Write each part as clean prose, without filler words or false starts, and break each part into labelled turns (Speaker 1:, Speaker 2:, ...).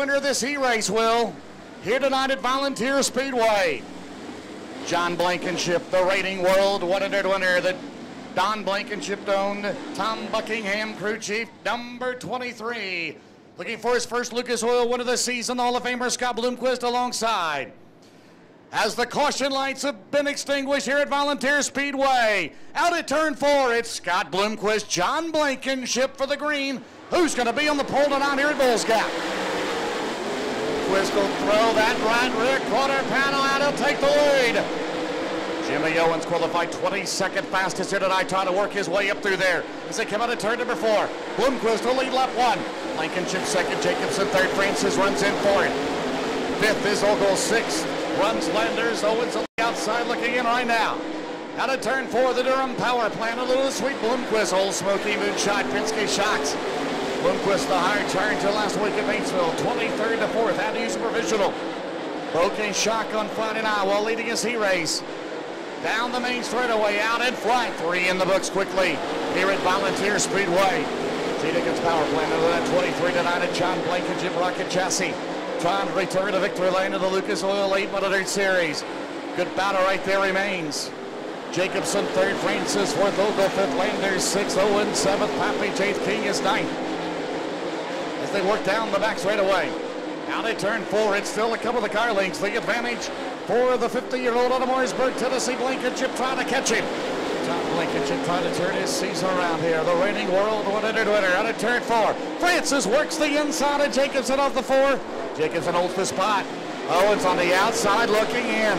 Speaker 1: winner of this E-race, Will. Here tonight at Volunteer Speedway. John Blankenship, the Rating World 100 winner. The Don Blankenship owned Tom Buckingham, crew chief, number 23. Looking for his first Lucas Oil win of the season, the Hall of Famer Scott Bloomquist alongside. As the caution lights have been extinguished here at Volunteer Speedway. Out at turn 4, it's Scott Bloomquist, John Blankenship for the green. Who's going to be on the pole tonight here at Bulls Gap? Bloomquist will throw that right rear quarter panel out. He'll take the lead. Jimmy Owens qualified 22nd fastest here tonight, trying to work his way up through there as they come out of turn number 4. Bloomquist will lead lap 1. Blankenship second, Jacobson third, Francis runs in fourth. Fifth is Ogle, sixth runs Landers. Owens on the outside looking in right now. Out of turn 4, the Durham Power Plant, a little sweet Bloomquist, Old Smoky Moonshine, Penske Shocks. Bloomquist the higher turn to last week at Batesville, 23rd to 4th, had to use a provisional. Broke a shock on Friday night while leading his E-race. Down the main straightaway, out in front. 3 in the books quickly here at Volunteer Speedway. T. Dickens Power Plant under that 23 tonight at John Blankenship Rocket Chassis. Trying to return to victory lane of the Lucas Oil 800 Series. Good battle right there remains. Jacobson third, Francis fourth, Ogle fifth, Landers sixth, Owens seventh, Papage eighth, King is ninth. As they work down the back straightaway. Out at turn 4, it's still a couple of the car links. The advantage for the 50-year-old out of Mooresburg, Tennessee, Blankenship trying to catch him. John Blankenship trying to turn his season around here. The Rating World 100 winner out of turn 4. Francis works the inside of Jacobson off the 4. Jacobson holds the spot. Owens on the outside looking in.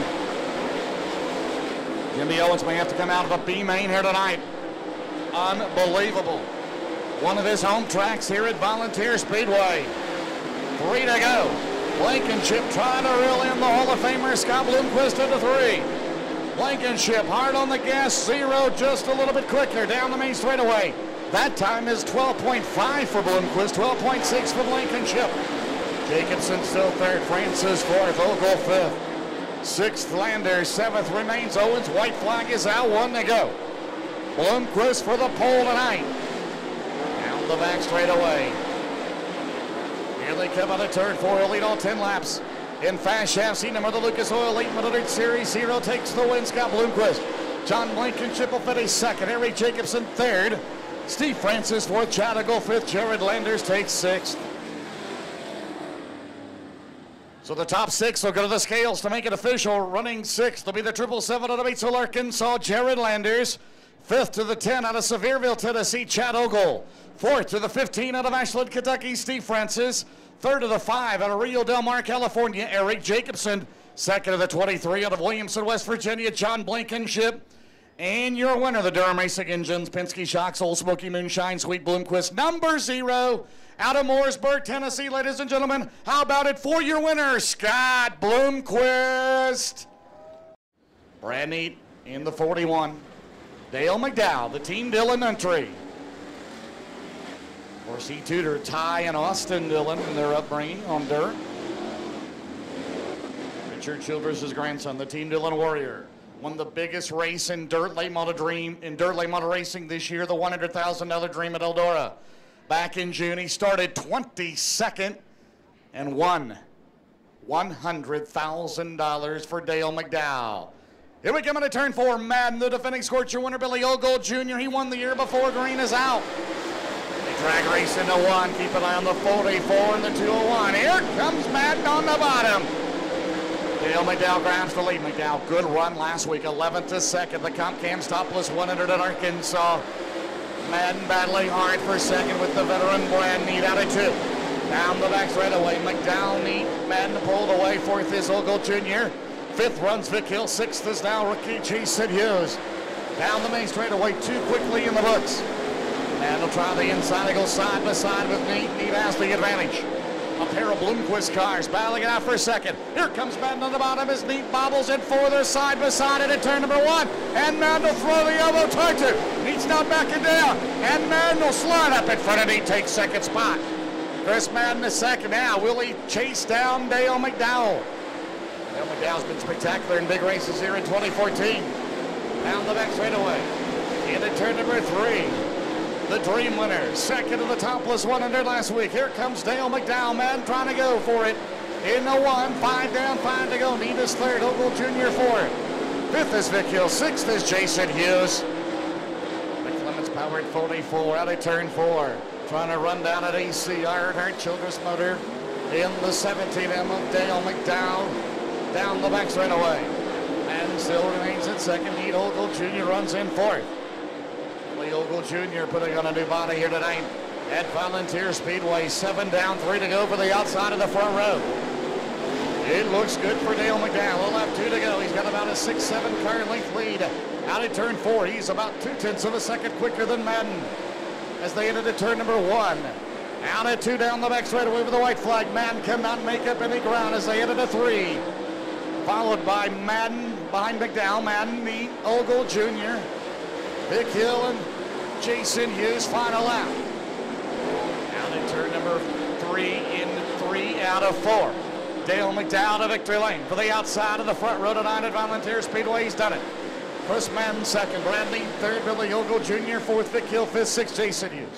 Speaker 1: Jimmy Owens may have to come out of a B main here tonight. Unbelievable. One of his home tracks here at Volunteer Speedway. 3 to go. Blankenship trying to reel in the Hall of Famer Scott Bloomquist into 3. Blankenship hard on the gas, 0 just a little bit quicker down the main straightaway. That time is 12.5 for Bloomquist, 12.6 for Blankenship. Jacobson still third, Francis fourth, Ogle fifth. 6th Landers, 7th remains Owens. White flag is out, 1 to go. Bloomquist for the pole tonight. Down the back straightaway. Here they come out of turn 4, he'll lead all 10 laps. In fast chassis, number the Lucas Oil 800 Series, 0 takes the win, Scott Bloomquist. John Blankenship will finish second, Eric Jacobson third. Steve Francis fourth, Chad Ogle fifth, Jared Landers takes 6th. So the top 6 will go to the scales to make it official. Running 6th will be the 777 out of Batesville, Arkansas, Jared Landers. 5th to the 10 out of Sevierville, Tennessee, Chad Ogle. 4th to the 15 out of Ashland, Kentucky, Steve Francis. 3rd to the 5 out of Rio Del Mar, California, Eric Jacobson. 2nd to the 23 out of Williamson, West Virginia, John Blankenship. And your winner, the Durham Racing Engines, Penske Shocks, Old Smoky Moonshine, Sweet Bloomquist, number 0. Out of Mooresburg, Tennessee, ladies and gentlemen. How about it for your winner, Scott Bloomquist? Brad Neat in the 41. Dale McDowell, the Team Dillon entry. Of course, he tutored Ty and Austin Dillon in their upbringing on dirt. Richard Childress, his grandson, the Team Dillon Warrior. Won the biggest race in dirt late model racing this year, the $100,000 Dream at Eldora. Back in June, he started 22nd and won $100,000 for Dale McDowell. Here we come into turn 4. Madden, the defending Scorcher winner, Billy Ogle Jr. He won the year before. Green is out. They drag race into 1. Keep an eye on the 44 and the 201. Here comes Madden on the bottom. Dale McDowell grabs the lead. McDowell, good run last week, 11th to 2nd. The Comp Cam Stopless 100 at Arkansas. Madden battling hard for 2nd with the veteran Brad Neat out of 2. Down the back straightaway, McDowell, Neat, Madden pulled away. 4th is Ogle Jr. 5th runs Vic Hill. 6th is now rookie Jason Hughes. Down the main straightaway, 2 quickly in the books. Madden will try the inside. He goes side by side with Neat. Neat has the advantage. A pair of Bloomquist cars battling it out for 2nd. Here comes Madden on the bottom as Neat bobbles in 4. They're side by side at turn number 1. And Madden will throw the elbow towards it. Neat's not backing down. And Madden will slide up in front of Neat, takes 2nd spot. Chris Madden is 2nd now. Will he chase down Dale McDowell? Dale McDowell's been spectacular in big races here in 2014. Down the back straightaway. Into turn number 3. the Dream winner. Second in the topless 100 last week. Here comes Dale McDowell, man, trying to go for it. In the 1, 5 down, 5 to go. Nevis third, Ogle Jr. fourth. Fifth is Vic Hill, sixth is Jason Hughes. McClements powered 44 out of turn 4. Trying to run down at AC Ironheart Childress Motor in the 17M of Dale McDowell. Down the back straight away. And still remains in second. Heat Ogle Jr. runs in fourth. Lee Ogle Jr. putting on a new body here tonight at Volunteer Speedway. 7 down, 3 to go for the outside of the front row. It looks good for Dale McDowell. He'll have 2 to go. He's got about a 6-7 car length lead out of turn 4. He's about 0.2 of a second quicker than Madden as they enter turn number 1. Out at 2 down the back straightaway with the white flag. Madden cannot make up any ground as they enter to 3. Followed by Madden behind McDowell. Madden, Meat, Ogle Jr., Vic Hill, and Jason Hughes final lap. Out at turn number 3 in 3 out of 4. Dale McDowell to victory lane for the outside of the front row tonight at Volunteer Speedway. He's done it. Chris Madden second, Bradley third, Billy Ogle Jr. fourth, Vic Hill fifth, sixth, Jason Hughes.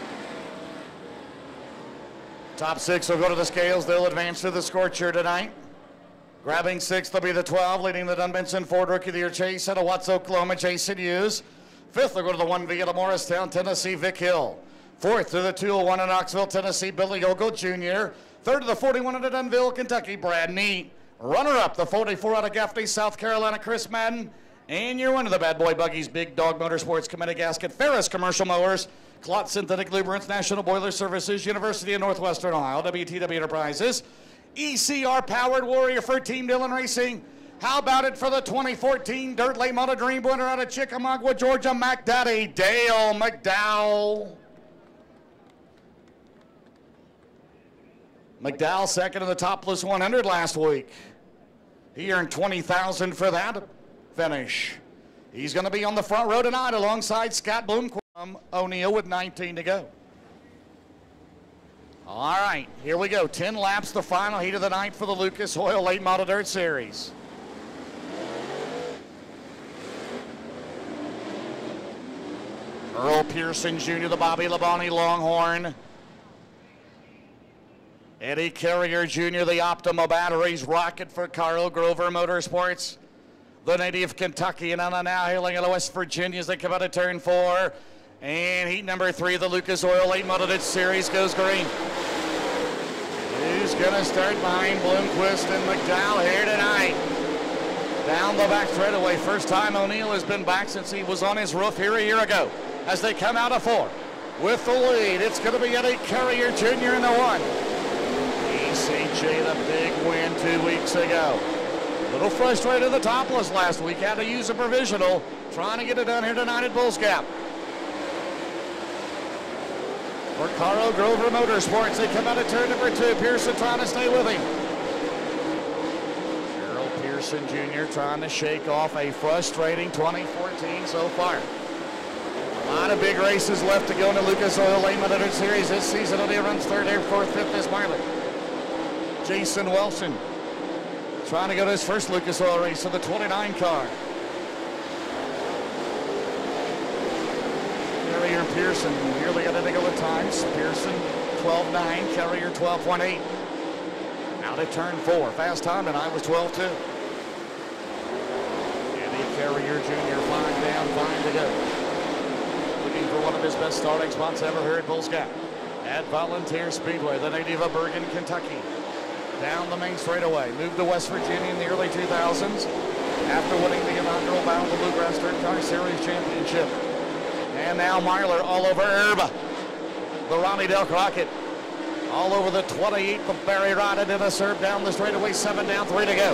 Speaker 1: Top 6 will go to the scales. They'll advance to the scorcher tonight. Grabbing 6th will be the 12, leading the Dunbenson Ford Rookie of the Year chase out of Watts, Oklahoma, Jason Hughes. 5th will go to the 1V out of Morristown, Tennessee, Vic Hill. 4th to the 201 in Knoxville, Tennessee, Billy Ogle Jr. 3rd to the 41 out of Dunville, Kentucky, Brad Neat. Runner-up, the 44 out of Gaffney, South Carolina, Chris Madden. And your winner, the Bad Boy Buggies, Big Dog Motorsports, Committee Gasket, Ferris Commercial Mowers, Clot Synthetic Lubricants, National Boiler Services, University of Northwestern Ohio, WTW Enterprises, ECR Powered Warrior for Team Dillon Racing. How about it for the 2014 Dirt Late Model Dream winner out of Chickamauga, Georgia, Mac Daddy, Dale McDowell. McDowell second in the topless 100 last week. He earned $20,000 for that finish. He's going to be on the front row tonight alongside Scott Bloomquist O'Neill with 19 to go. All right, here we go. 10 laps, the final heat of the night for the Lucas Oil Late Model Dirt Series. Earl Pearson Jr., the Bobby Labonte Longhorn. Eddie Carrier Jr., the Optima Batteries Rocket for Carl Grover Motorsports. The native Kentuckian and now hailing out of West Virginia as they come out of turn 4. And heat number 3 of the Lucas Oil Late Model Dirt Series goes green. Who's going to start behind Bloomquist and McDowell here tonight? Down the back straightaway. First time O'Neill has been back since he was on his roof here a year ago. As they come out of 4. With the lead, it's going to be Eddie Carrier Jr. in the 1. ECJ, the big win 2 weeks ago. A little frustrated at the topless last week. Had to use a provisional. Trying to get it done here tonight at Bulls Gap. For Carl Grover Motorsports, they come out of turn number 2. Pearson trying to stay with him. Earl Pearson Jr. trying to shake off a frustrating 2014 so far. A lot of big races left to go in the Lucas Oil Late Model Dirt Series this season. O'Neill runs 3rd, 4th, 5th is Marley. Jason Wilson trying to go to his first Lucas Oil race of the 29 car. Carrier Pearson nearly got to go with times. Pearson 12.9, Carrier 12.8. Out of turn 4. Fast time tonight was 12.2. Eddie Carrier Jr. 5 down, 5 to go. Looking for one of his best starting spots ever here at Bulls Gap. At Volunteer Speedway, the native of Bergen, Kentucky. Down the main straightaway. Moved to West Virginia in the early 2000s after winning the inaugural Battle of the Bluegrass Dirt Car Series Championship. And now Marler all over Herb. The Ronnie Del Crockett. All over the 28th of Barry Rod in a serve down the straightaway. 7 down, 3 to go.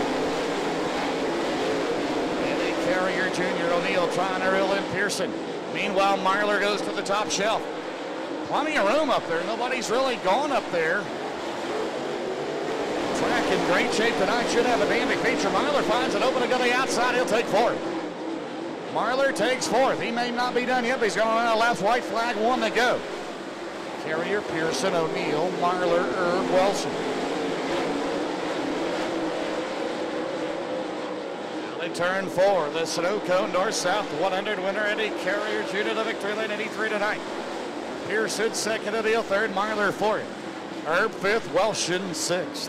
Speaker 1: Eddie Carrier Jr. O'Neill trying to reel in Pearson. Meanwhile, Marler goes to the top shelf. Plenty of room up there. Nobody's really gone up there. Track in great shape tonight. Should have a dandy feature. Marler finds it open to go to the outside. He'll take 4th. Marler takes 4th. He may not be done yet, but he's going to run a left. White flag, 1 to go. Carrier, Pearson, O'Neill, Marler, Herb, Wilson. Turn 4, the Sunoco North-South 100 winner, Eddie Carrier Jr. to victory lane 83 tonight Pearson second, Adele third, Marler fourth. Herb fifth, Welshon sixth.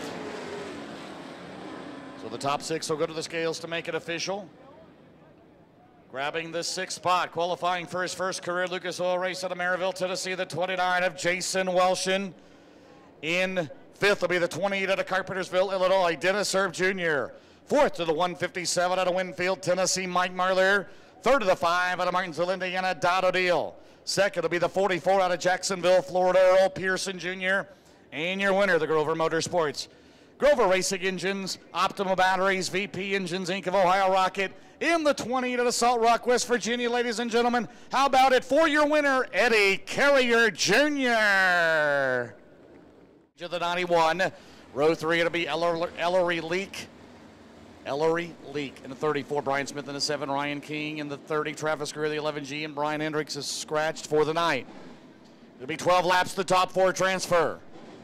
Speaker 1: So the top six will go to the scales to make it official. Grabbing the sixth spot, qualifying for his first career Lucas Oil race out of Maryville, Tennessee, the 29 of Jason Welshon. In fifth will be the 28 out of Carpentersville, Illinois, Dennis Herb Jr. Fourth to the 157 out of Winfield, Tennessee, Mike Marler. Third to the 5 out of Martinsville, Indiana, Dot O'Deal. Second will be the 44 out of Jacksonville, Florida, Earl Pearson Jr. And your winner, the Grover Motorsports. Grover Racing Engines, Optimal Batteries, VP Engines, Inc. of Ohio Rocket, in the 20 to Salt Rock, West Virginia, ladies and gentlemen. How about it for your winner, Eddie Carrier Jr. To the 91, row 3, it'll be Ellery Leak. Ellery Leak in the 34, Brian Smith in the 7, Ryan King in the 30, Travis Greer the 11G, and Brian Hendricks is scratched for the night. It'll be 12 laps to the top 4 transfer.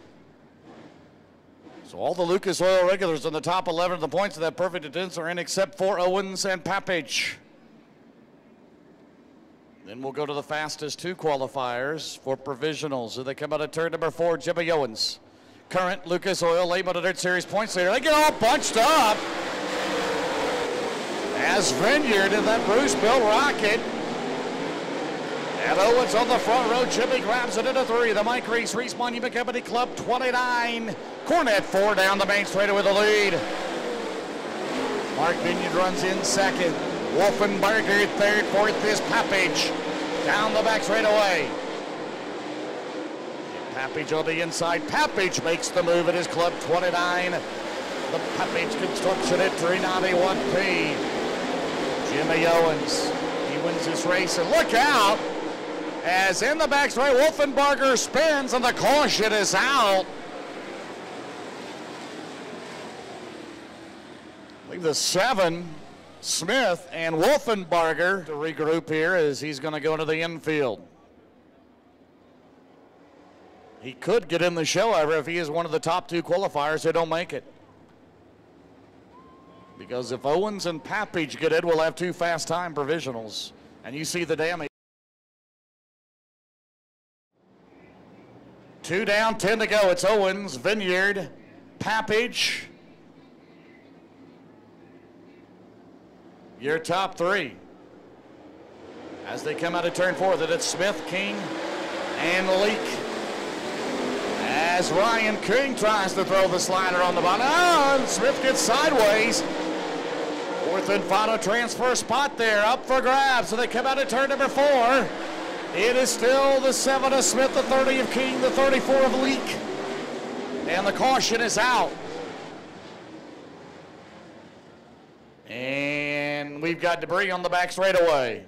Speaker 1: So all the Lucas Oil regulars in the top 11 of the points of that perfect attendance are in except for Owens and Papage. Then we'll go to the fastest 2 qualifiers for provisionals. So they come out of turn number 4, Jimmy Owens. Current Lucas Oil Late Model Dirt Series points leader. They get all bunched up as Vineyard in that Bruce Bill Rocket. And Owens on the front row. Jimmy grabs it into 3. The Mike Reese Monument Company Club 29. Cornette 4 down the main straightaway with the lead. Mark Vineyard runs in second. Wolfenbarger third. Fourth is Papage down the back straightaway. Papage on the inside. Papage makes the move at his club 29. The Papage Construction at 391P. Jimmy Owens, he wins this race, and look out, as in the back straight, Wolfenbarger spins and the caution is out. I believe the 7, Smith and Wolfenbarger to regroup here as he's going to go into the infield. He could get in the show, however, if he is one of the top 2 qualifiers who don't make it. Because if Owens and Papage get in, we'll have 2 fast time provisionals. And you see the damage. 2 down, 10 to go. It's Owens, Vineyard, Papage. Your top 3. As they come out of turn 4, that it's Smith, King, and Leak. As Ryan King tries to throw the slider on the bottom. Oh, and Smith gets sideways. Fourth and final transfer spot there, up for grabs. So they come out of turn number 4. It is still the 7 of Smith, the 30 of King, the 34 of Leak. And the caution is out. And we've got debris on the back straightaway.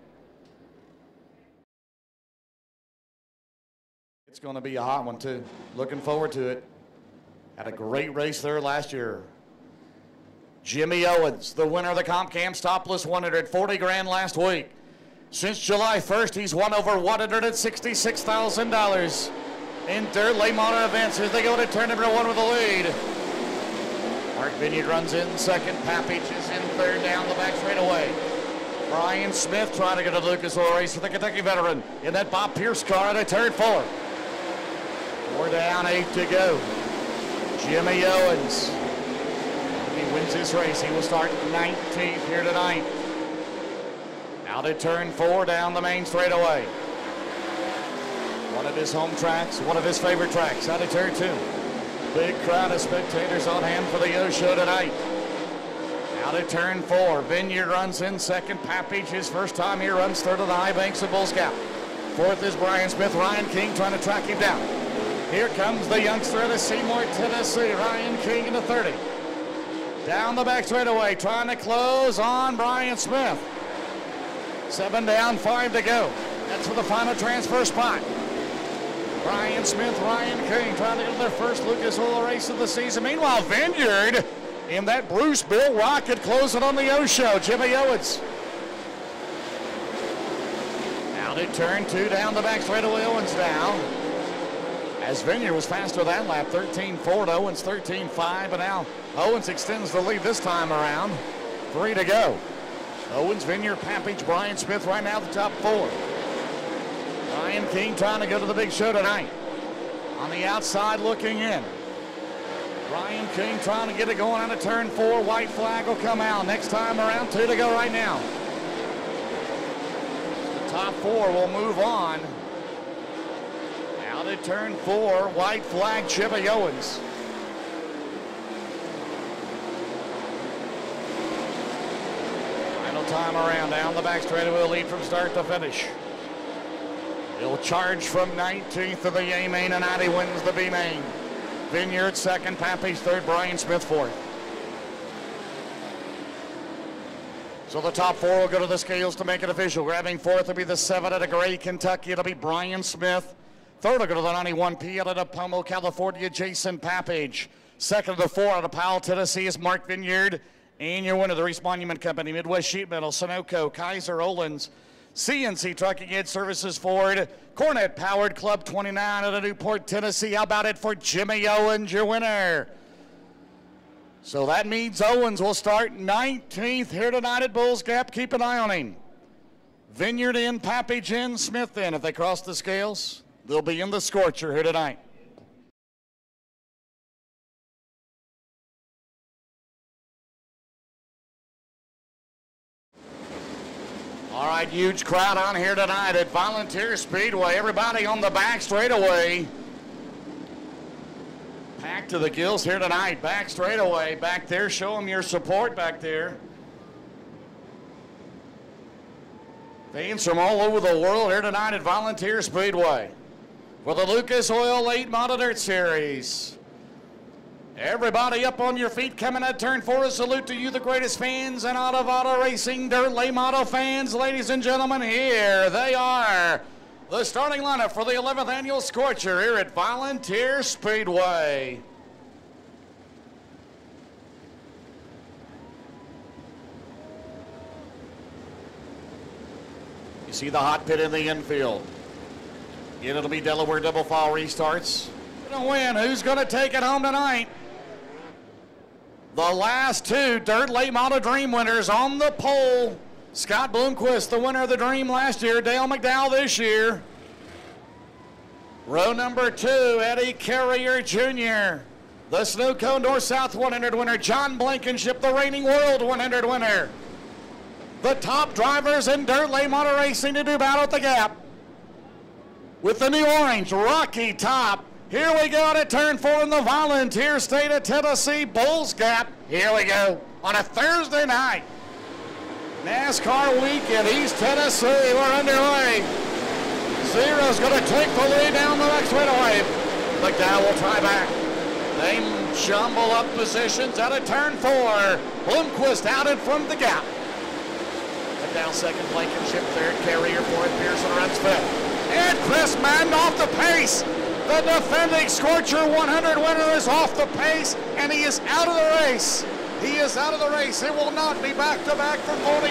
Speaker 1: It's going to be a hot one, too. Looking forward to it. Had a great race there last year. Jimmy Owens, the winner of the Comp Cam Stopless 140 grand last week. Since July 1st, he's won over $166,000 in dirt late model events as they go to turn number 1 with the lead. Mark Vineyard runs in second. Papage is in third down the back straightaway. Brian Smith trying to get a Lucas Oil race for the Kentucky veteran in that Bob Pierce car at a turn 4. 4 down, 8 to go. Jimmy Owens. He wins this race. He will start 19th here tonight. Out at turn 4 down the main straightaway. One of his home tracks, one of his favorite tracks. Out at turn 2. Big crowd of spectators on hand for the Yo Show tonight. Out at turn 4. Vineyard runs in second. Papage, his first time here, runs third of the high banks of Bull Scout. Fourth is Brian Smith. Ryan King trying to track him down. Here comes the youngster out of Seymour, Tennessee. Ryan King in the 30. Down the back straightaway, trying to close on Brian Smith. 7 down, 5 to go. That's for the final transfer spot. Brian Smith, Ryan King trying to get their first Lucas Oil race of the season. Meanwhile, Vineyard in that Bruce Bill Rocket closing on the Yo Show. Jimmy Owens. Out at turn 2 down the back straightaway. Owens now. As Vineyard was faster that lap, 13-4 to Owens, 13-5, but now Owens extends the lead this time around. 3 to go. Owens, Vineyard, Papage, Brian Smith right now the top 4. Ryan King trying to go to the big show tonight. On the outside looking in. Ryan King trying to get it going out of turn 4. White flag will come out. Next time around, 2 to go right now. The top 4 will move on. Out of turn 4, white flag, Chippy Owens. Final time around, down the back straightaway will lead from start to finish. He'll charge from 19th of the A main, and out he wins the B main. Vineyard second, Pappy's third, Brian Smith fourth. So the top 4 will go to the scales to make it official. Grabbing fourth will be the 7 out of Gray, Kentucky. It'll be Brian Smith. Third will go to the 91P out of Pomo, California, Jason Pappage. Second to the 4 out of Powell, Tennessee is Mark Vineyard. And your winner, the Reese Monument Company, Midwest Sheet Metal, Sunoco, Kaiser Olins, CNC Trucking Ed Services, Ford, Cornet Powered, Club 29 out of Newport, Tennessee. How about it for Jimmy Owens, your winner? So that means Owens will start 19th here tonight at Bulls Gap. Keep an eye on him. Vineyard in, Pappage in, Smith in. If they cross the scales, they'll be in the Scorcher here tonight. All right, huge crowd on here tonight at Volunteer Speedway. Everybody on the back straightaway. Packed to the gills here tonight. Back straightaway. Back there, show them your support back there. Fans from all over the world here tonight at Volunteer Speedway for the Lucas Oil Late Model Dirt Series. Everybody up on your feet coming at turn 4. A salute to you, the greatest fans and auto racing dirt late model fans. Ladies and gentlemen, here they are. The starting lineup for the 11th annual Scorcher here at Volunteer Speedway. You see the hot pit in the infield. Again, it'll be Delaware double file restarts. Gonna win. Who's gonna take it home tonight? The last 2 Dirt Late Model Dream winners on the pole. Scott Bloomquist, the winner of the Dream last year. Dale McDowell this year. Row number 2, Eddie Carrier Jr. The Sunoco North-South 100 winner. John Blankenship, the reigning World 100 winner. The top drivers in Dirt Late Model Racing to do battle at the gap. With the new orange, Rocky Top. Here we go to turn 4 in the Volunteer State of Tennessee Bulls Gap. Here we go on a Thursday night. NASCAR week in East Tennessee. We're underway. Zero's going to take the lead down the next straightaway. McDowell will try back. They jumble up positions out of turn 4. Bloomquist out in front of the gap. McDowell second, Blankenship third, Carrier fourth, Pearson runs fifth. And Chris Madden off the pace. The defending Scorcher 100 winner is off the pace, and he is out of the race. He is out of the race. It will not be back-to-back for 44.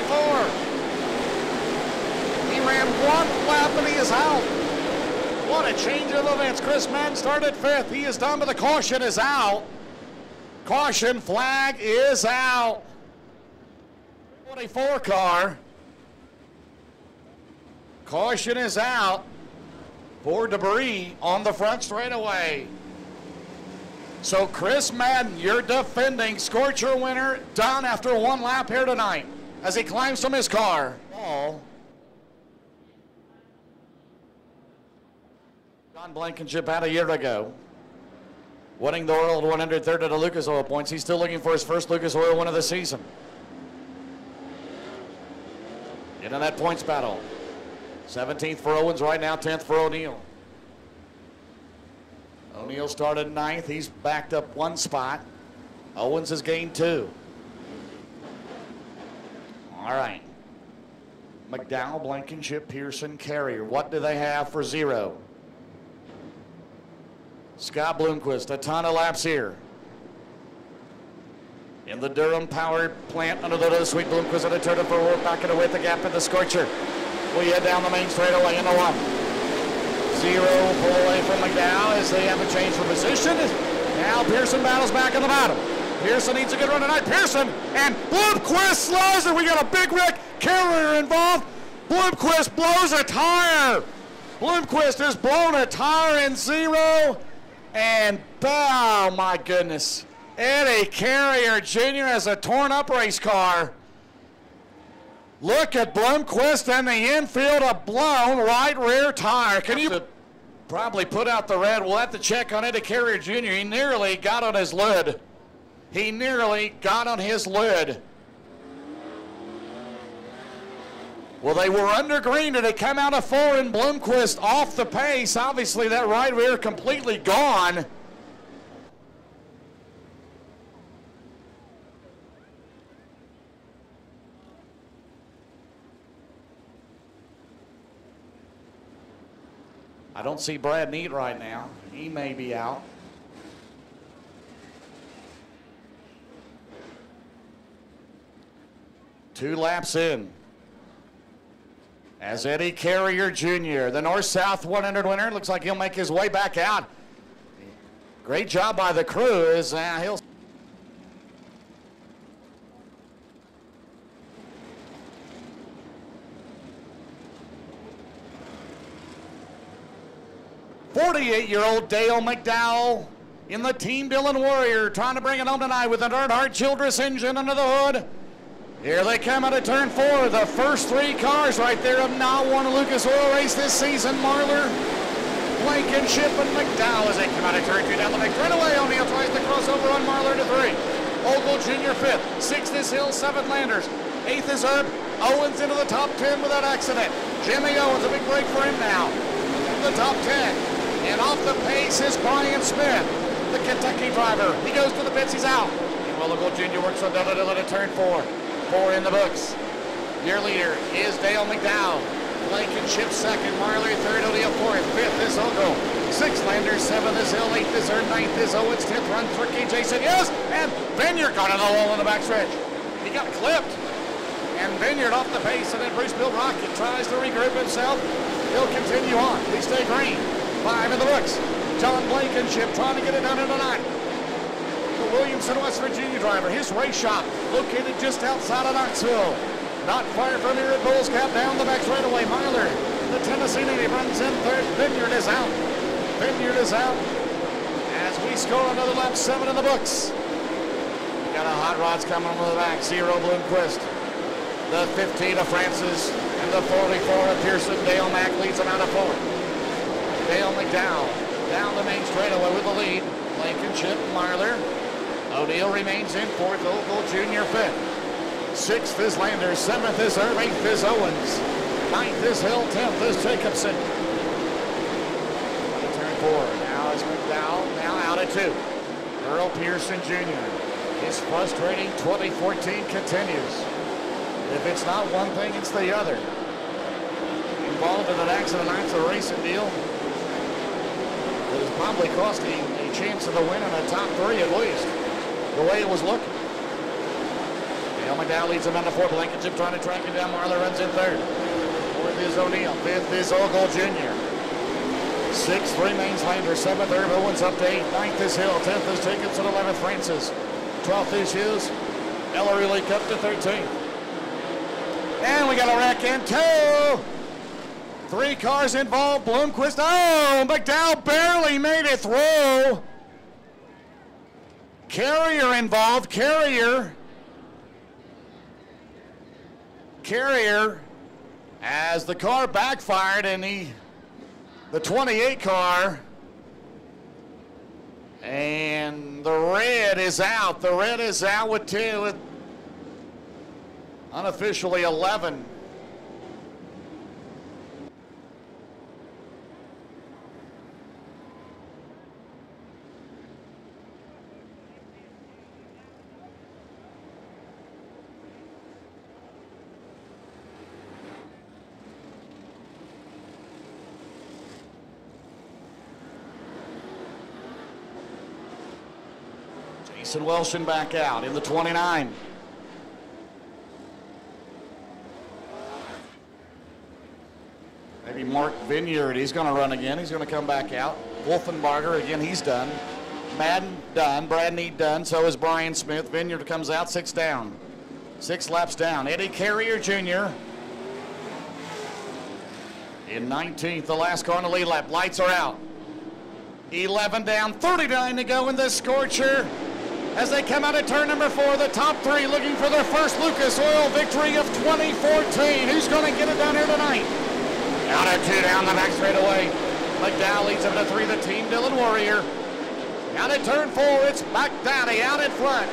Speaker 1: He ran 1 lap, and he is out. What a change of events. Chris Madden started 5th. He is done, but the caution is out. Caution flag is out. 24 car. Caution is out for debris on the front straightaway. So Chris Madden, your defending Scorcher winner, done after 1 lap here tonight as he climbs from his car. John Blankenship had a year ago, winning the World 103rd at the Lucas Oil points. He's still looking for his first Lucas Oil win of the season. Into that points battle. 17th for Owens right now, 10th for O'Neill. O'Neill started 9th. He's backed up 1 spot. Owens has gained 2. All right. McDowell, Blankenship, Pearson, Carrier. What do they have for 0? Scott Bloomquist, a ton of laps here. In the Durham power plant under the little sweet Bloomquist at a turn for work back away at the gap in the Scorcher. We head down the main straightaway into 1. 0 pull away from McDowell as they have a change for position. Now Pearson battles back in the bottom. Pearson needs a good run tonight. Pearson and Bloomquist slows it. We got a big wreck. Carrier involved. Bloomquist blows a tire. Bloomquist has blown a tire in zero. And, oh my goodness, Eddie Carrier Jr. has a torn up race car. Look at Bloomquist and the infield, a blown right rear tire. Can you probably put out the red? We'll have to check on Eddie Carrier Jr. He nearly got on his lid. He nearly got on his lid. Well, they were under green and they come out of 4 and Bloomquist off the pace. Obviously, that right rear completely gone. I don't see Brad Neat right now. He may be out. Two laps in. As Eddie Carrier Jr., the North-South 100 winner, looks like he'll make his way back out. Great job by the crew as he'll... "48-year-old Dale McDowell in the Team Dillon Warrior, trying to bring it home tonight with an Earnhardt Childress engine under the hood. Here they come out of turn 4. The first 3 cars right there have not won a Lucas Oil race this season. Marlar, Blankenship, and McDowell as they come out of turn 2 down the back straightaway. O'Neill tries to cross over on Marlar to 3. Ogle Jr. 5th. 6th is Hill, 7th Landers. 8th is Herb. Owens into the top 10 without accident. Jimmy Owens, a big break for him now. In the top 10. And off the pace is Brian Smith, the Kentucky driver. He goes to the pits, he's out. And Ogle Jr. works on Delta Dillon at turn 4. 4 in the books. Your leader is Dale McDowell. Blankenship 2nd, Marley 3rd, O'Neill 4th, 5th is Ogle, 6th Landers, 7th is Hill, 8th is Earn, 9th is Owens, 10th run tricky, Jason, yes, and Vineyard got in the wall in the backstretch. He got clipped, and Vineyard off the pace, and then Bruce Bill Rocket tries to regroup himself. He'll continue on. We stay green. 5 in the books. John Blankenship trying to get it done in tonight. The Williamson, West Virginia driver, his race shop located just outside of Knoxville. Not far from here at Bulls Gap, down the back straightaway. Myler, the Tennessee native, runs in 3rd. Vineyard is out. Vineyard is out. As we score another lap, 7 in the books. Got a hot rods coming from the back. 0 Bloomquist. The 15 of Francis and the 44 of Pearson. Dale Mack leads them out of 4th. Dale McDowell down the main straightaway with the lead. Blankenship, Marlar. O'Neill remains in 4th. Ogle Jr. 5th. 6th is Landers. 7th is Herb. 8th is Owens. 9th is Hill. 10th is Jacobson. Turn 4. Now is McDowell. Now out at 2. Earl Pearson Jr. His frustrating 2014 continues. If it's not one thing, it's the other. Involved in an accident, that's a racing deal. It has probably cost him a chance of the win in a top 3 at least. The way it was looking. Dale McDowell leads him on to 4. Blankenship trying to track him down. Marlar runs in 3rd. 4th is O'Neill. 5th is Ogle Jr. 6th remains Landers. 7th Herb Owens up to 8th. 9th is Hill. 10th is Jacobson. 11th Francis. 12th is Hughes. Ellery Leak up to 13th. And we got a wreck in 2. 3 cars involved. Bloomquist. Oh, McDowell barely made it through. Carrier involved. Carrier as the car backfired and the 28 car, and the red is out. The red is out with 2, with unofficially 11. Jason Welshon back out in the 29. Maybe Mark Vineyard, he's going to run again. He's going to come back out. Wolfenbarger, again, he's done. Madden done. Brad Neat done. So is Brian Smith. Vineyard comes out 6 down. 6 laps down. Eddie Carrier Jr. In 19th, the last car on the lead lap. Lights are out. 11 down, 39 to go in this scorcher. As they come out of turn number 4, the top 3 looking for their first Lucas Oil victory of 2014. Who's going to get it down here tonight? Out of 2 down the back straightaway. McDowell leads up to 3, the Team Dillon Warrior. Out at turn 4, it's McDowell out in front.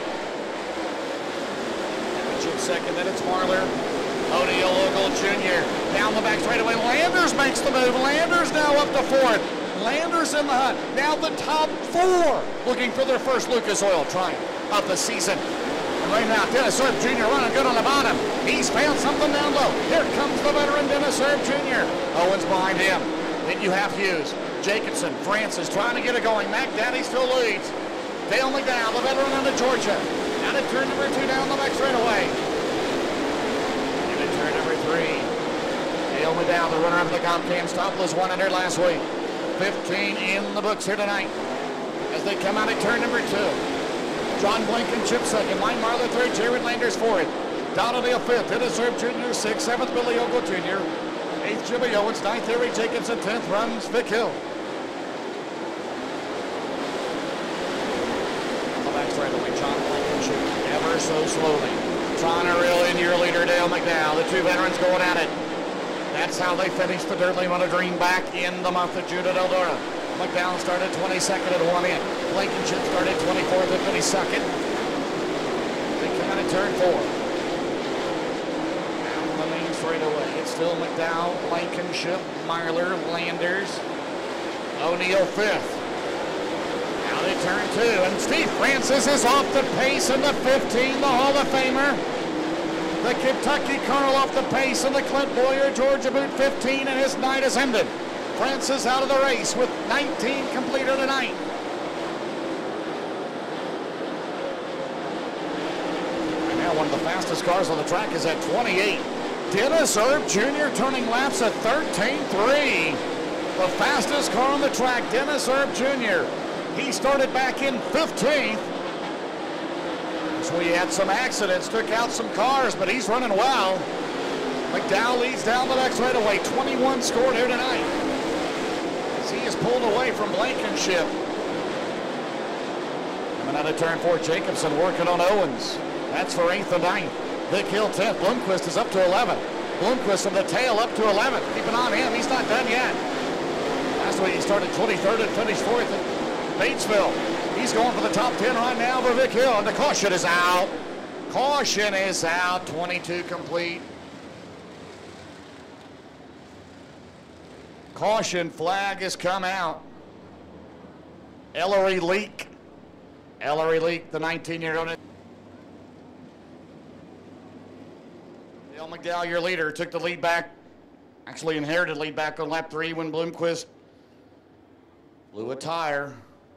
Speaker 1: Chip second, then it's Marler. O'Neill Ogle Jr. down the back straightaway. Landers makes the move. Landers now up to 4th. Landers in the hunt. Now the top 4 looking for their first Lucas Oil triumph of the season. And right now, Dennis Erb Jr. running good on the bottom. He's found something down low. Here comes the veteran Dennis Erb Jr. Owens behind him. Then you have Hughes, Jacobson, Francis trying to get it going. McDaddy still leads. Dale McDowell, the veteran out of Georgia. Out of turn number 2 down the back straightaway. Into turn number 3. Dale McDowell, the runner of the comp cam. Stopless 1 under last week. 15 in the books here tonight. As they come out at turn number 2. John Blankenship second. Mike Marler third. Jared Landers fourth. Donaldale fifth. Dennis Erb Jr. 6th. 7th Billy Ogle Jr. 8th Jimmy Owens. 9th Eric Jacobson. 10th runs Vic Hill. Right away, John Blankenship, ever so slowly. Trying to reel in your leader, Dale McDowell. The 2 veterans going at it. That's how they finished the Dirt Lane on a Dream back in the month of June at Eldora. McDowell started 22nd at 1 in. Blankenship started 24th at 52nd. They come out of turn 4. Down the main straightaway. It's still McDowell, Blankenship, Marler, Landers, O'Neill 5th. Out at turn 2, and Steve Francis is off the pace in the 15, the Hall of Famer. The Kentucky Colonel off the pace in the Clint Boyer Georgia Boot 15, and his night has ended. Francis out of the race with 19 completed tonight. Right now, one of the fastest cars on the track is at 28. Dennis Erb Jr. turning laps at 13.3. The fastest car on the track, Dennis Erb Jr. He started back in 15th. So he had some accidents, took out some cars, but he's running well. McDowell leads down the next straightaway. 21 scored here tonight. As he is pulled away from Blankenship. Coming out of turn 4, Jacobson working on Owens. That's for 8th and 9th. Vic Hill 10th. Blomqvist is up to 11. Blomqvist from the tail up to 11. Keeping on him. He's not done yet. Last week he started 23rd and finished 4th at Batesville. He's going for the top 10 right now for Vic Hill, and the caution is out. Caution is out. 22 complete. Caution flag has come out. Ellery Leak. Ellery Leak, the 19-year-old. Dale McDowell, your leader, took the lead back. Actually inherited lead back on lap 3 when Blomqvist blew a tire.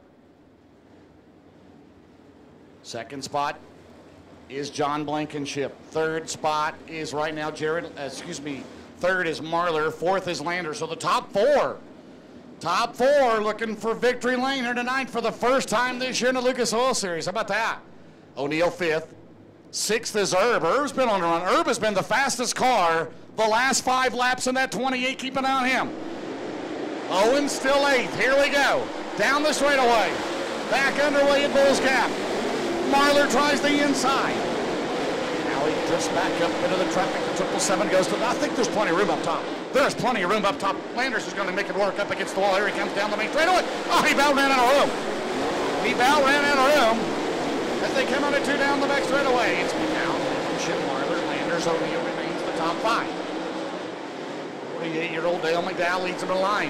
Speaker 1: Second spot is John Blankenship. Third spot is right now third is Marler. 4th is Lander. So the top 4 looking for victory lane here tonight for the first time this year in the Lucas Oil Series. How about that? O'Neill 5th. 6th is Erb. Erb's been on the run. Erb has been the fastest car the last 5 laps in that 28, keeping on him. Owens still 8th. Here we go. Down the straightaway. Back underway at Bulls Gap. Marler tries the inside. Now he drifts back up into the traffic. The 777 goes to, I think there's plenty of room up top. There's plenty of room up top. Landers is going to make it work up against the wall. Here he comes down the main straightaway. Oh, he about ran out of room. He about ran out of room. As they come on to 2 down the back straightaway. It's McDowell, Blankenship, Marler, Landers, O'Neill remains the top 5. 48-year-old Dale McDowell leads him to the line.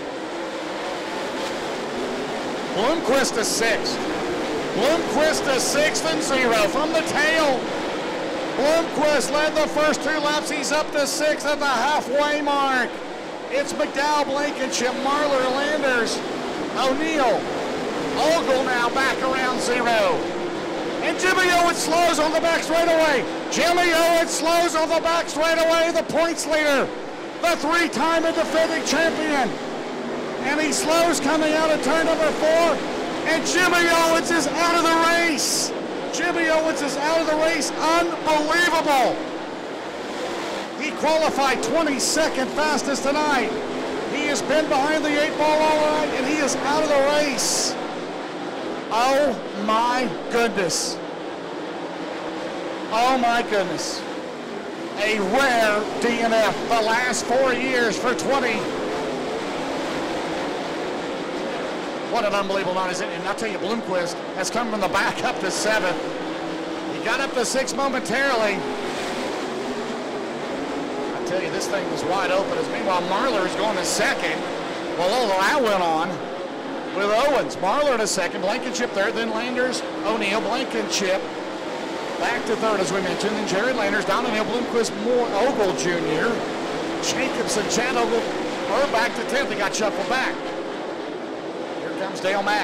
Speaker 1: Blomqvist is 6th. Blomqvist is 6th and 0 from the tail. Blomqvist led the first 2 laps. He's up to 6th at the halfway mark. It's McDowell, Blankenship, Marler, Landers, O'Neill. Ogle now back around 0. And Jimmy Owens slows on the back straightaway. Jimmy Owens slows on the back straightaway, the points leader, the 3-time defending champion. And he slows coming out of turn number 4. And Jimmy Owens is out of the race. Jimmy Owens is out of the race. Unbelievable. He qualified 22nd fastest tonight. He has been behind the 8 ball all night, and he is out of the race. Oh my goodness. Oh my goodness. A rare DNF the last 4 years for 20. What an unbelievable night, isn't it? And I'll tell you, Bloomquist has come from the back up to 7th. He got up to 6 momentarily. I tell you, this thing was wide open. As meanwhile, Marlar is going to 2nd. Well, all that went on with Owens. Marlar to 2nd, Blankenship 3rd, then Landers, O'Neill, Blankenship back to 3rd, as we mentioned. Then Jared Landers, down the hill, Bloomquist, Moore, Ogle Jr., Jacobson, Chad Ogle, or back to 10th. They got shuffled back. Here comes Dale Mack.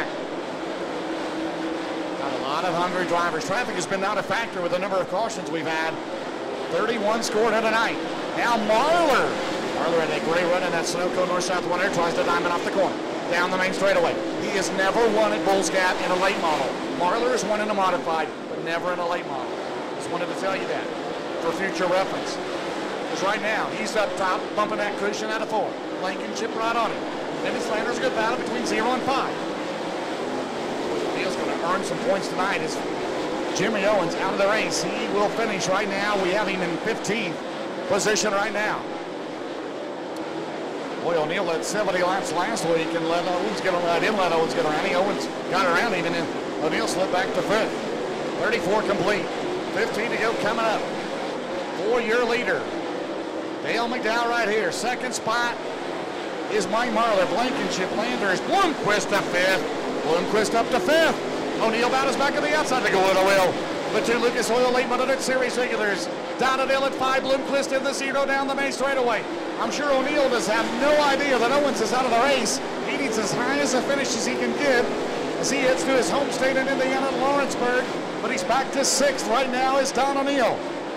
Speaker 1: Got a lot of hungry drivers. Traffic has been not a factor with the number of cautions we've had. 31 scored in a night. Now Marlar. Marlar had a great run in that Sunoco North-South 100, tries to diamond off the corner. Down the main straightaway. He has never won at Bulls Gap in a late model. Marlar has won in a modified, but never in a late model. Just wanted to tell you that for future reference. Because right now, he's up top, bumping that cushion out of 4. Blankenship right on him. Dennis Landers, good battle between 0 and 5. Neil's going to earn some points tonight as Jimmy Owens out of the race. He will finish right now. We have him in 15th position right now. Boy, O'Neill led 70 laps last week and let Owens get around. Didn't let Owens get around. Owens got around him, and then O'Neill slid back to 5th. 34 complete. 15 to go coming up. 4-year leader. Dale McDowell right here. 2nd spot is Mike Marlar. Blankenship, Landers, Bloomquist to 5th. Bloomquist up to 5th. O'Neill battles back on the outside to go with a wheel. The 2 Lucas Oil Late Model Series regulars. Down at Hill at 5. Bloomquist in the 0 down the main straightaway. I'm sure O'Neill does have no idea that Owens is out of the race. He needs as high as a finish as he can get as he heads to his home state in Indiana, Lawrenceburg. But he's back to 6th right now is Don O'Neill.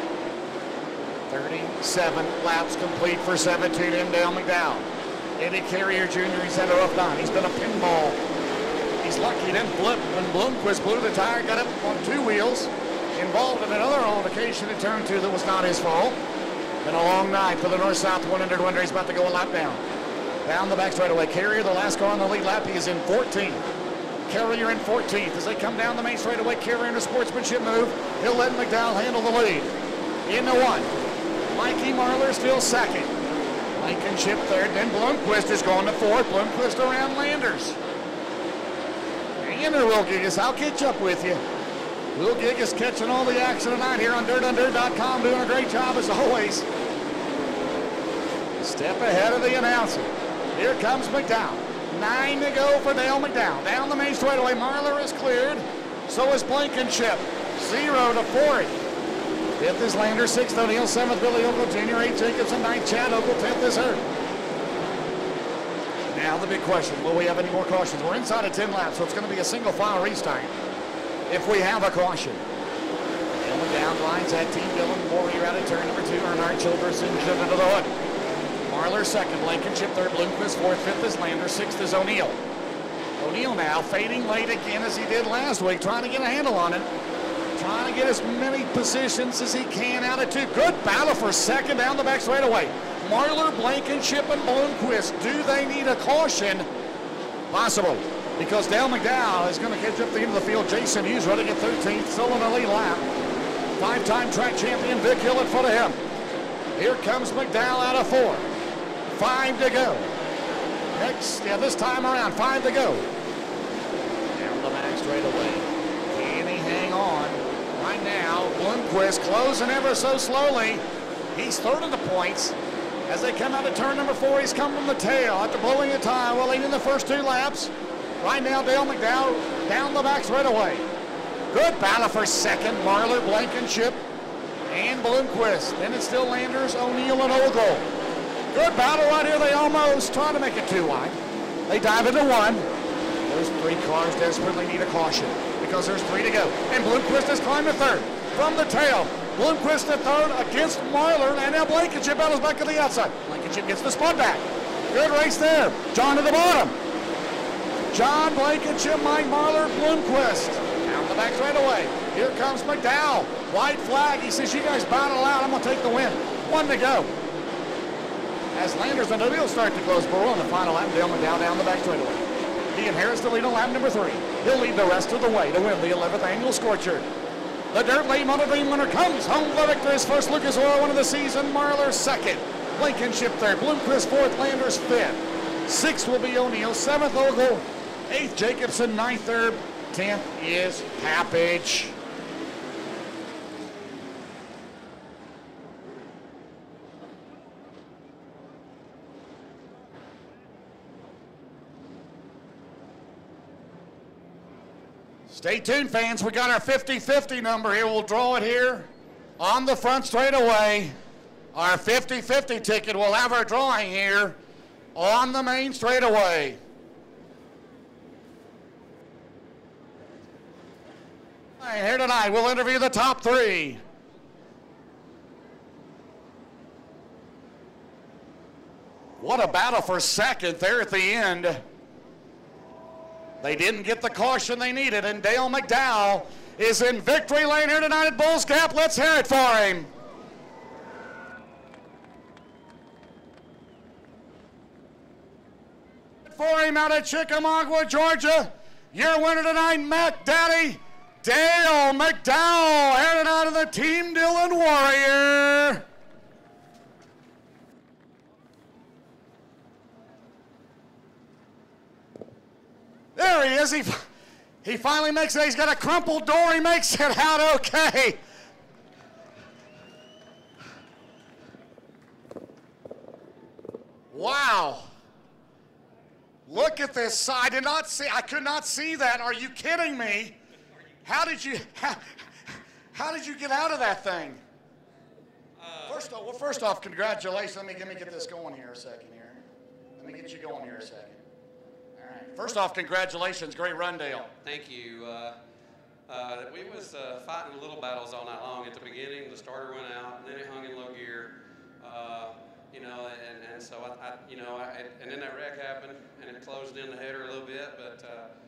Speaker 1: 37 laps complete for 17 in Dale McDowell. Eddie Carrier Jr., he's had a rough night. He's been a pinball. He's lucky he didn't flip when Bloomquist blew the tire, got up on 2 wheels, involved in another altercation in turn 2 that was not his fault. Been a long night for the North-South 100 winner. He's about to go a lap down. Down the back straightaway. Carrier, the last car on the lead lap, he is in 14th. Carrier in 14th. As they come down the main straightaway, Carrier in a sportsmanship move. He'll let McDowell handle the lead. Into 1. Mikey Marlar still 2nd. Blankenship 3rd. Then Bloomquist is going to 4th. Bloomquist around Landers. Hang in there, Will Gigas. I'll catch up with you. Will Gigas catching all the action tonight here on DirtOnDirt.com, doing a great job as always. Step ahead of the announcer. Here comes McDowell. 9 to go for Dale McDowell. Down the main straightaway, Marlar is cleared. So is Blankenship. 0 to 4th. 5th is Lander, 6th O'Neill, 7th Billy Ogle Jr., 8th Jacobson, 9th Chad Ogle, 10th is Hurt. Now the big question, will we have any more cautions? We're inside of 10 laps, so it's going to be a single file restart if we have a caution. Dale McDowell lines that team. Dylan Warrior out of turn number 2. Earnhardt Childress into the hood. Marlar 2nd, Blankenship 3rd, Bloomquist 4th, 5th is Lander, 6th is O'Neill. O'Neill now fading late again as he did last week, trying to get a handle on it. Trying to get as many positions as he can out of 2. Good battle for 2nd down the back straightaway. Marlar, Blankenship, and Bloomquist. Do they need a caution? Possible, because Dale McDowell is going to catch up the end of the field. Jason Hughes running at 13th, still in the lead lap. 5-time track champion Vic Hill in front of him. Here comes McDowell out of 4. 5 to go. Next, this time around, 5 to go. Down the back straightaway. Can he hang on? Right now, Bloomquist closing ever so slowly. He's 3rd in the points. As they come out of turn number 4, he's come from the tail after blowing a tire while leading the first 2 laps. Right now, Dale McDowell down the back straightaway. Good battle for 2nd. Marlar, Blankenship, and Bloomquist. Then it's still Landers, O'Neill, and Ogle. Good battle right here. They almost trying to make it 2 wide. They dive into 1. Those 3 cars desperately need a caution because there's 3 to go. And Bloomquist has climbed to 3rd from the tail. Bloomquist at 3rd against Marlar, and now Blankenship battles back to the outside. Blankenship gets the spot back. Good race there. John to the bottom. John, Blankenship, Mike Marlar, Bloomquist. Down the back straightaway. Here comes McDowell. White flag. He says, you guys battle out. I'm going to take the win. One to go. As Landers and O'Neill start to close Burrow on the final lap, Dale McDowell down the back straightaway. He inherits the lead on lap number 3. He'll lead the rest of the way to win the 11th annual Scorcher. The Dirt Late Model Dream winner comes home the victor. His first Lucas Oil win of the season. Marler second. Blankenship third. Bloomquist fourth. Landers fifth. Sixth will be O'Neill. Seventh Ogle. Eighth Jacobson. Ninth Herb. 10th is Pappage. Stay tuned, fans. We got our 50-50 number here. We'll draw it here on the front straightaway. Our 50-50 ticket. We'll have our drawing here on the main straightaway. Here tonight, we'll interview the top 3. What a battle for second there at the end. They didn't get the caution they needed, and Dale McDowell is in victory lane here tonight at Bulls Gap. Let's hear it for him. For him out of Chickamauga, Georgia, your winner tonight, Mac Daddy, Dale McDowell, headed out of the Team Dillon Warrior. There he is. He finally makes it. He's got a crumpled door. He makes it out okay. Wow. Look at this. I could not see that. Are you kidding me? How did you get out of that thing? First off, congratulations. Let me get this going here a second here. Let me get you going here a second. First off, congratulations. Great run, Dale.
Speaker 2: Thank you. We was fighting little battles all night long. At the beginning, the starter went out, and then it hung in low gear. You know, and so and then that wreck happened, and it closed in the header a little bit, but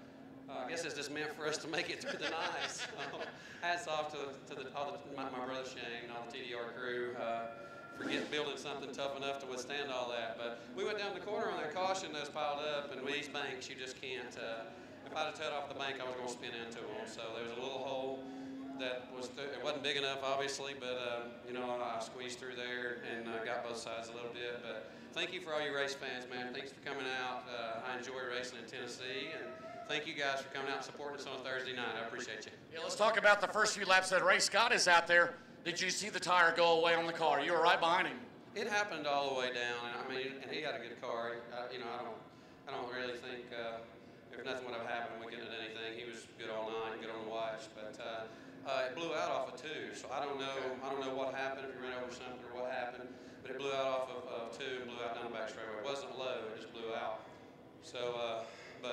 Speaker 2: I guess it's just meant for us to make it through the night. So, hats off to my brother Shane and all the TDR crew. For building something tough enough to withstand all that. But we went down the corner on that caution that was piled up, and with these banks, you just can't. If I'd have cut off the bank, I was going to spin into them. So there was a little hole that it wasn't big enough, obviously, but you know, I squeezed through there and got both sides a little bit. But thank you for all you race fans, man. Thanks for coming out. I enjoy racing in Tennessee, and thank you guys for coming out and supporting us on a Thursday night. I appreciate you.
Speaker 1: Yeah, let's talk about the first few laps of that race. Scott is out there. Did you see the tire go away on the car? You were right behind him.
Speaker 2: It happened all the way down, and I mean, and he had a good car. You know, I don't really think if nothing would have happened, we could have done anything. He was good all night, good on the watch, but it blew out off of 2. So I don't know what happened, if he ran over something or what happened, but it blew out off of 2 and blew out down the back straightaway. It wasn't low, it just blew out. So,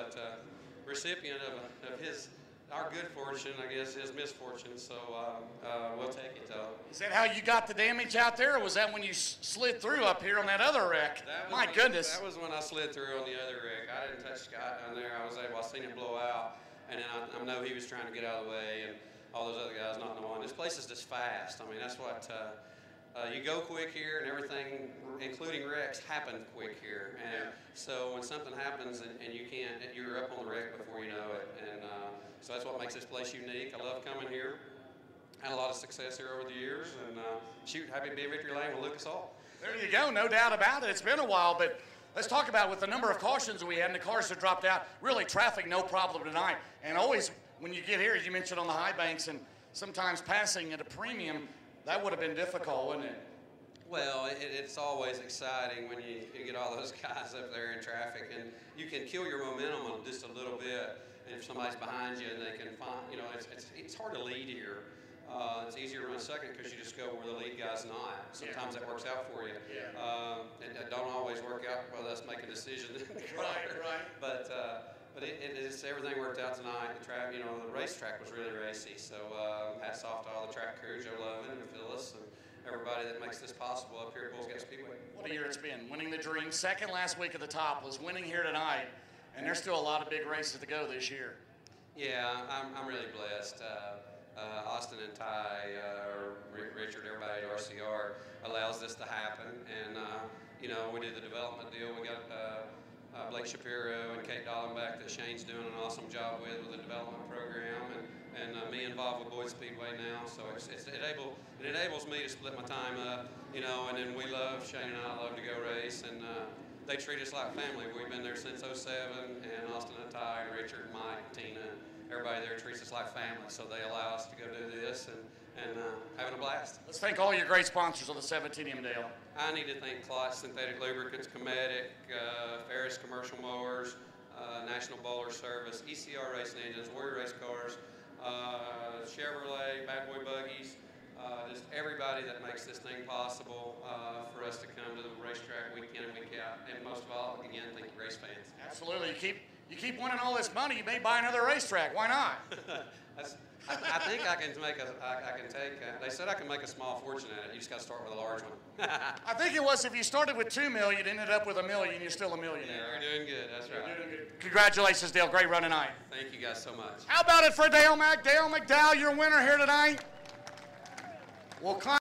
Speaker 2: recipient of our good fortune, I guess, his misfortune, so we'll take it, though.
Speaker 1: Is that how you got the damage out there, or was that when you slid through up here on that other wreck? My goodness.
Speaker 2: That was when I slid through on the other wreck. I didn't touch Scott down there. I seen it blow out, and then I know he was trying to get out of the way, and all those other guys not in the one. This place is just fast. I mean, that's what, you go quick here, and everything, including wrecks, happen quick here. And so when something happens and you're up on the wreck before you know it. And so that's what makes this place unique. I love coming here. Had a lot of success here over the years. And happy to be in Victory Lane with Lucas Oil.
Speaker 1: There you go, no doubt about it. It's been a while, but let's talk about with the number of cautions we had and the cars that dropped out. Really, traffic, no problem tonight. And always, when you get here, as you mentioned on the high banks, and sometimes passing at a premium, that would have been difficult, wouldn't it?
Speaker 2: Well, it's always exciting when you get all those guys up there in traffic, and you can kill your momentum on just a little bit. And if somebody's behind you and they can find, you know, it's hard to lead here. It's easier to run second because you just go where the lead guy's not. Sometimes that works out for you. It don't always work out while us making a decision.
Speaker 1: Right.
Speaker 2: But everything worked out tonight. The track, you know, the racetrack was really racy. So hats off to all the track crew, Joe Loven and Phyllis, and everybody that makes this possible up here at Bulls Gap Speedway.
Speaker 1: What a year it's been. Winning the Dream, second last week at the top, was winning here tonight, and there's still a lot of big races to go this year.
Speaker 2: Yeah, I'm really blessed. Austin and Ty, Richard, everybody at RCR, I allows this to happen. And, you know, we did the development deal. We got Blake Shapiro and Kate Dollenbach that Shane's doing an awesome job with the development program, and me involved with Boyd Speedway now. So it enables me to split my time up, you know, and then Shane and I love to go race, and they treat us like family. We've been there since '07, and Austin and Ty and Richard, Mike, Tina, everybody there treats us like family. So they allow us to go do this and having a blast.
Speaker 1: Let's thank all your great sponsors of the 17M, Dale.
Speaker 2: I need to thank Klotz Synthetic Lubricants, Comedic, Ferris Commercial Mowers, National Bowler Service, ECR Racing Engines, Warrior Race Cars, Chevrolet, Bad Boy Buggies, just everybody that makes this thing possible for us to come to the racetrack week in and week out. And most of all, again, thank you, race fans.
Speaker 1: Absolutely. You keep winning all this money, you may buy another racetrack. Why not?
Speaker 2: I think I can take, they said I can make a small fortune at it. You just got to start with a large one.
Speaker 1: I think it was if you started with $2 million, ended up with $1 million, you're still a millionaire.
Speaker 2: Yeah, you're doing good, that's right.
Speaker 1: You're doing good. Congratulations, Dale. Great run tonight.
Speaker 2: Thank you guys so much.
Speaker 1: How about it for Dale McDowell, your winner here tonight? We'll